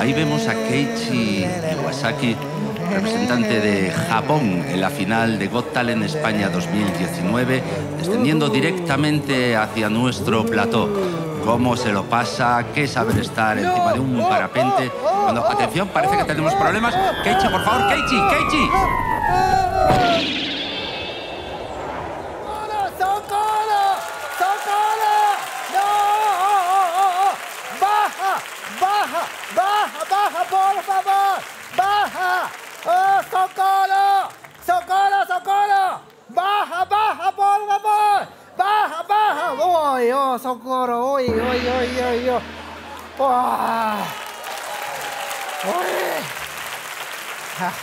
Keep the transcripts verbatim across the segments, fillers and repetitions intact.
Ahí vemos a Keiichi Iwasaki, representante de Japón en la final de Got Talent España dos mil diecinueve, descendiendo directamente hacia nuestro plató. ¿Cómo se lo pasa? ¿Qué saber estar encima de un parapente? Cuando, atención, parece que tenemos problemas. Keiichi, por favor, Keiichi, Keiichi. ¡Por favor! ¡Baja! ¡Oh, socorro! ¡Socorro, socorro! ¡Baja, baja, por favor! ¡Baja, baja! ¡Uy, oh, socorro! ¡Uy, uy, uy, uy, uy! ¡Oh! ¡Uy! Ah.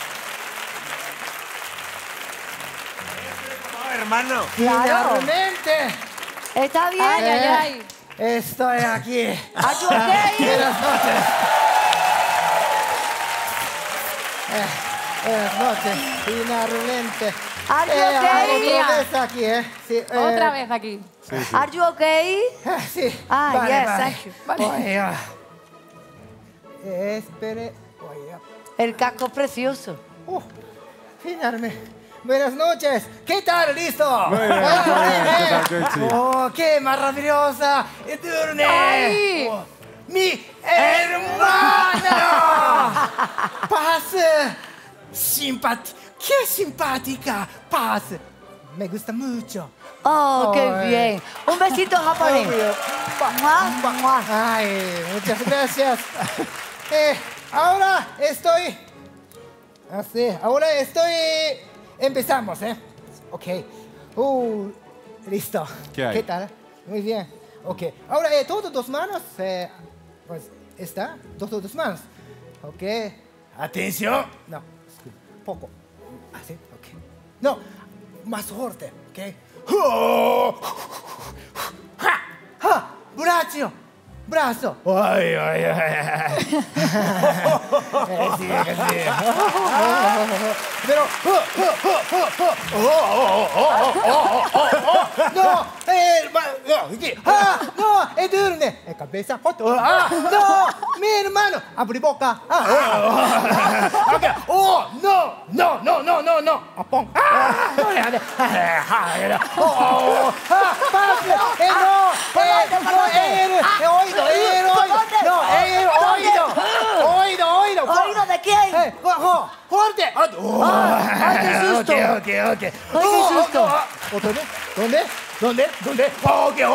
No, hermano. ¡Finalmente! Está bien. Ay, ay, ay. Estoy aquí. Are you okay? Buenas noches. Eh, buenas noches, finalmente. Are you Eh, okay? otra vez aquí, ¿eh? Sí, eh, Otra vez aquí. Sí, sí. Are you okay? Eh, sí. Ah, vale, yes, vale. thank you. Vale. Oye, ah. eh, espere. Oye. El casco es precioso. Uh, finalmente. Buenas noches. ¿Qué tal? ¿Listo? Muy bien, Ah, muy bien. bien. ¿Qué tal, Keiichi? Oh, qué maravillosa. Edurne. Ay. Oh, mi hermana. Paz. Simpática. Qué simpática. Paz. Me gusta mucho. Oh, qué Ay. bien. Un besito japonés. Obvio. Mua, mua. Ay, muchas gracias. Eh, ahora estoy... Así, ahora estoy... Empezamos, ¿eh? Ok. Uh, listo. ¿Qué hay? ¿Qué tal? Muy bien. Ok. Ahora, eh, todas dos manos. Eh, pues, está. Dos, dos manos. Ok. Atención. No. Poco. Así. Ok. No. Más fuerte. Ok. ¡Ja! ¡Ja! ¡Brazo! ¡Brazo! ¡Ay, ay, ay! Eh, sí, que sí. Pero... ¡No! ¡El... ¡Ah! ¡No! ¡Edurne! ¡El cabeza! ¡Ah! ¡No! ¡Mi hermano! ¡Abre boca! ¡Ah! Ok. ¡Oh! ¡No! ¡No! ¡No! ¡No! ¡No! ¡No! ¡Apón! ¡Ah! ¡Oh! ¡Ah! ¡Pase! ¡Eh, no! ¡Eh, no! ¡Eh, el oído! ¡Eh, el oído! ¡No! ¡Eh, el oído! ¡Oído, oído! ¿Oído de quién? ¡Eh! ¡Oh! ¡Fuerte! ¡Ah! ¡Ay, qué susto! Ok, ok, ok. ¡Ay, qué susto! ¿Dónde? ¿Dónde? ¿Dónde? ¿Dónde? Ok, oh, oh,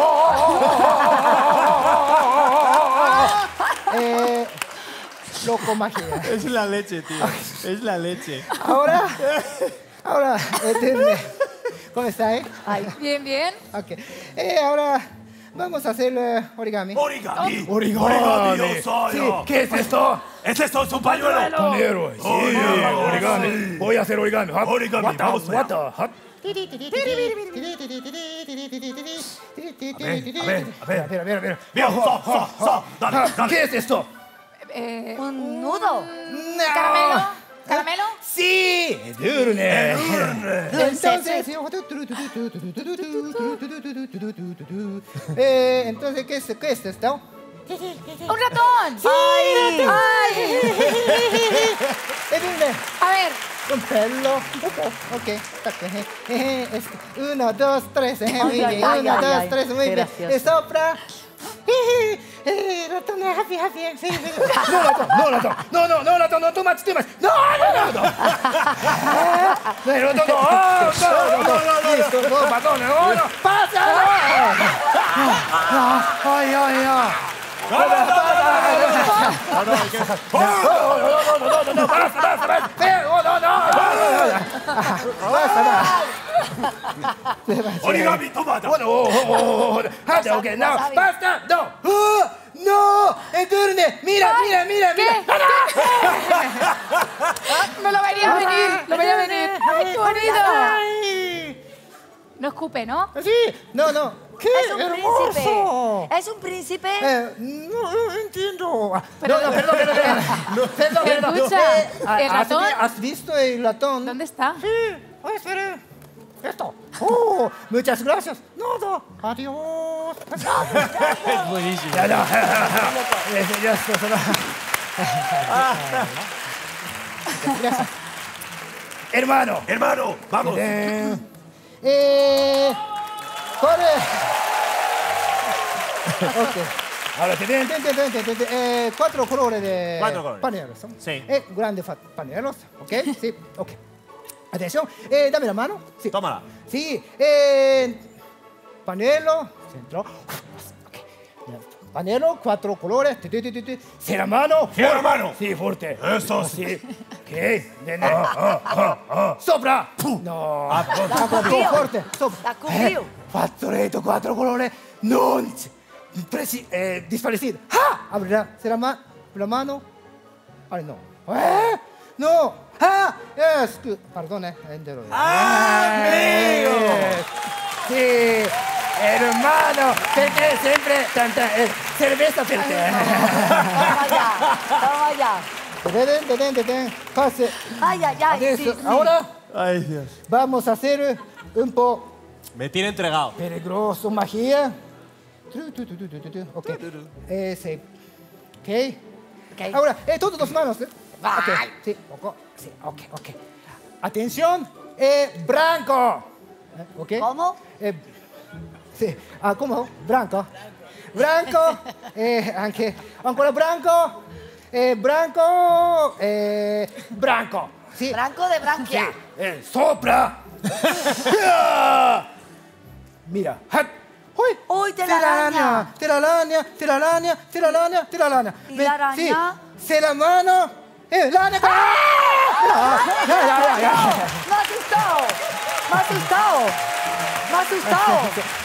oh, Eh... Loco magia. Es la leche, tío. Es la leche. Ahora... Ahora, entiende. ¿Cómo está, eh? Ay, Bien, bien. Ok. Eh, ahora... Vamos a hacer eh, origami. Origami. Origami. Yo soy Sí, yo. ¿qué es esto? ¿Es esto? ¿Es un pañuelo? Un héroe. Sí, origami. Voy a hacer origami. Origami, What the- vamos allá. what the- hot. A ver, a ver, a ver. Mira, mira, mira. Bien, so, so, so. Dale, dale. ¿Qué es esto? Eh, ¿un nudo? No. ¿Caramelo? ¿Caramelo? Sí. Edurne. Entonces, eh, entonces, ¿qué es, qué es esto? ¡Un ratón! ¡Ay! ¡Ay! Edurne. A ver, Un pelo. Ok. Ok. Es uno, dos, tres. eh, Muy Ay, bien. ay, Uno, ay, dos, ay. tres. Muy Qué bien. gracioso. Y sopra. Eh, ratón, happy, happy. Sí, sí. No, ratón. No, ratón. No, no, no, ratón. No, too much, too much. No, no, no, no. No, ratón, no. Oh, no, no, no, no, no. Listo, no, ratón. No, no. ¡Pasa! Ay, ay, ay. No, no, no, no, no, no, no, no, no, basta, basta, basta. Eh, oh, no, no. Basta, basta. Origami, toma. Oh, no, oh, oh, oh, oh. Hasta, ok, no, basta, no. Oh, no, Edurne, mira, mira, mira, mira. me lo veía venir. Lo veía venir. ¡Ay, qué bonito! Ay. No escupe, ¿no? Sí, no, no. ¡Qué Es un hermoso! príncipe. Es un príncipe. Eh, no, no entiendo. Pero- no, no, perdón, perdón, perdón. No, perdón, perdón. Escucha, Eh, ¿el ¿has- ratón? ¿Has visto el ratón? ¿Dónde está? Sí, oh, espere. Esto. Oh, muchas gracias. Nada. Adiós. Es buenísimo. Ya, no. Ya, ya, ya, ya, Gracias. Hermano. Hermano, vamos. Eh, eh, ¿Cuál es? Ok. Ahora, te ten, ten, ten, ten, ten, ten, eh, cuatro colores de Cuatro colores. panelos. ¿no? Sí. Eh, grandes fa- panelos, ¿ok? Sí, ok. Atención, eh, dame la mano. Sí. Tómala. Sí, eh, panelo, centro. Ok. Panelo, cuatro colores. Ti, ti, ti, ti, ti. Cierra mano. Cierra mano. Sí, fuerte. Eso Sí. Ok, nene. Sopra. No. Troppo forte. Sopra. T'ha copiato. Eh, Fazzoletto, quattro colori. Non. c- Presi, eh, disparecido. ¡Ah! Abrirá. ¿Será ma la mano? Ay, no. ¿Eh? No. ¡Ah! Es que. Perdón, eh. Entero. ¡Amigo! Sí. Hermano. Perché sempre tanta eh, cerveza per te. Toma ya, toma ya. Detén, detén, detén. Pase. Ay, ay, ay. Adesso, Sí, sí. ahora Ay, Dios. vamos a hacer un po' Me tiene entregado. peligroso magia. Tu, tu, tu, tu, tu, tu, tu. Ok. Eh, sí. Ok. Ok. Ahora, eh, todas dos manos. ¿eh? Vai. Ok. Sí, poco. Sí, ok, ok. Atención. Eh, branco. Eh, ok. ¿Cómo? Eh, sì. Ah, come? Branco? Branco. eh, anche. Ancora branco. Eh, branco. Eh, branco. Sì. Branco de branquia. Sì. Eh, sopra. Mira. Hat. Uy. Uy, telaraña. Telaraña, telaraña, telaraña, telaraña. ¿Y Ve- la araña? Sí. Se la mano. Eh, la araña. ¡Ah! Ya, ya, ya, ya. Me ha asustado. Me ha asustado. Me ha asustado.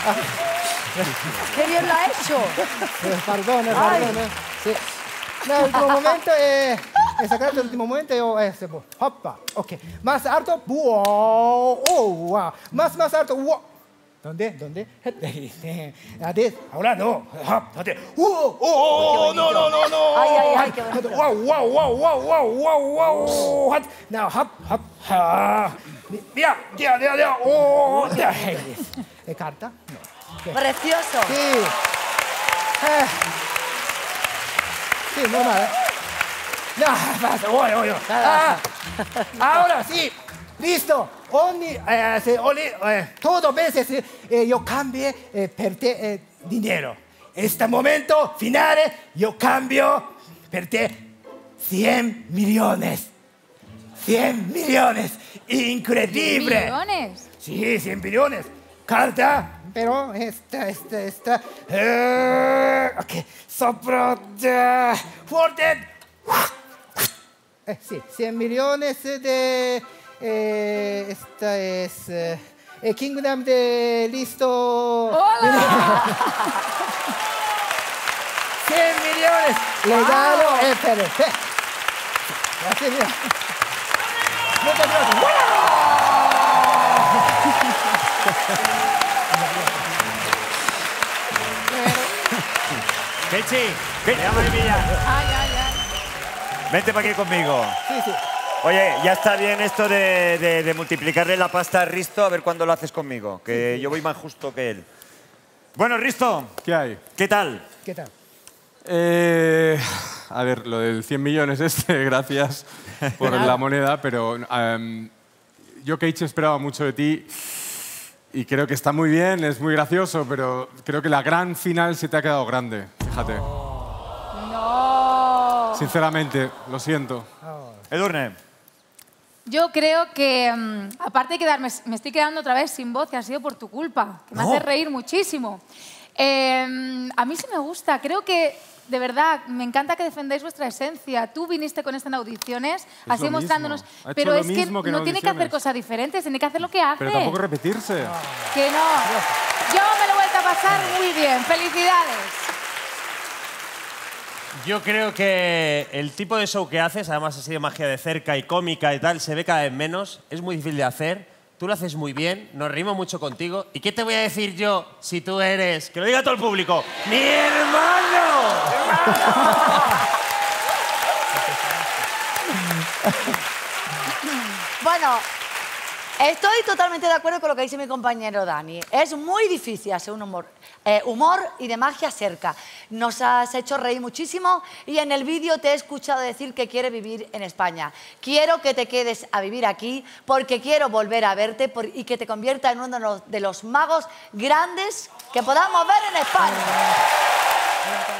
Qué bien lo ha hecho. Eh, Perdone, Ay. perdone. Sì. No, l'ultimo momento è, è sacrato l'ultimo momento io è se può. Hoppa. Ok. Más alto. Wow. Oh, wow. Más, más alto. Wow. ¿Dónde? ¿Dónde? Adesso. Ahora no. Hop. ¿Dónde? Wow. Oh, oh, no, no, no, no. Ay, ay, ay, qué bonito. Wow, wow, wow, wow, wow, wow, wow. Hop. Now, hop, hop. Ah. Mira, mira, mira, mira. Oh, mira. ¿Es carta? No. Precioso. Sí. Eh. Sí, normal. ¿eh? No, basta, voy, voy, voy. Ah, ahora sí, listo. Ogni, eh, se, ogni, eh, todo veces eh, yo cambio eh, per te eh, dinero. Este momento finale yo cambio per te cien millones. cien millones. Increíble. ¿Millones? Sí, cien billones. Carta, pero esta, esta, esta. Eh, ok, sopra. eh, fuerte. Eh, sí, cien millones de. Eh, esta es. Eh, eh, Kingdom de listo. ¡Hola! cien millones. Regalo es perfecto. Gracias, mira. Muchas gracias. Pechi, me llamo Emilia. Ay, ay, ay. Vente para aquí conmigo. Sí, sí. Oye, ya está bien esto de, de- de multiplicarle la pasta a Risto, a ver cuándo lo haces conmigo, que yo voy más justo que él. Bueno, Risto, ¿Qué hay? ¿qué tal? ¿Qué tal? Eh, a ver, lo del cien millones este, gracias por la moneda, pero em, yo, Keiichi, esperaba mucho de ti y creo que está muy bien, es muy gracioso, pero creo que la gran final se te ha quedado grande, fíjate. No. Sinceramente, lo siento. Edurne. Yo creo que, mm, aparte de quedarme, me estoy quedando otra vez sin voz, que ha sido por tu culpa, que me hace reír muchísimo. Eh, a mí sí me gusta, creo que, de verdad, me encanta que defendáis vuestra esencia. Tú viniste con esto en audiciones, así lo mostrándonos, mismo. Ha hecho pero lo es que mismo que en no tiene que hacer audiciones. cosas diferentes, tiene que hacer lo que hace. Pero tampoco repetirse. Que no. Yo me lo he vuelto a pasar muy bien. ¡Felicidades! Yo creo que el tipo de show que haces, además así de magia de cerca y cómica y tal, se ve cada vez menos. Es muy difícil de hacer. Tú lo haces muy bien, nos reímos mucho contigo. ¿Y qué te voy a decir yo si tú eres, que lo diga todo el público, ¡mi hermano! Bueno, Estoy totalmente de acuerdo con lo que dice mi compañero Dani. Es muy difícil hacer un humor, eh, humor y de magia cerca. Nos has hecho reír muchísimo y en el vídeo te he escuchado decir que quieres vivir en España. Quiero que te quedes a vivir aquí porque quiero volver a verte por, y que te convierta en uno de los, de los magos grandes que podamos ver en España.